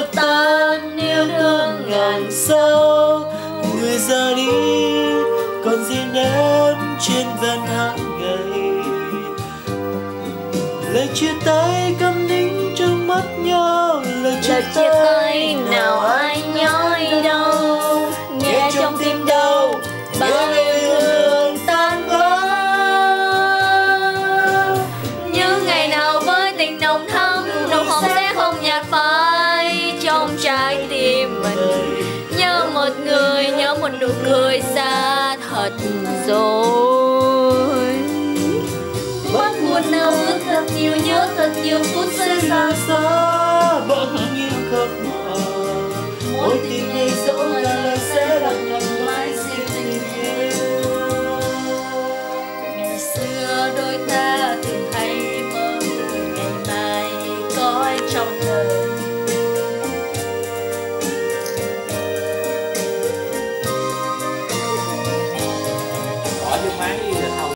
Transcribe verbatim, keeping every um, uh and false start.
vượt tan yêu thương ngàn sao. Người ra đi còn riêng em trên ven tháng ngày, lời chia tay câm nín trong mắt nhau, lời chia tay nào ai nhói đâu, nghe trong tim đau bao yêu thương tan vỡ. Những ngày nào với tình nồng thắm, nụ hôn sẽ không nhạt phai trong trái tim mình. Nhớ một người, nhớ một nụ cười xa thật rồi. Mắt buồn nào ước thật nhiều, nhớ thật nhiều phút giây xa xa vẫn như khóc mờ. Mỗi tình này dẫu là lời sẽ lặng lặng mãi xin tình yêu. Ngày xưa đôi ta thường hay mơ ngày mai có anh trong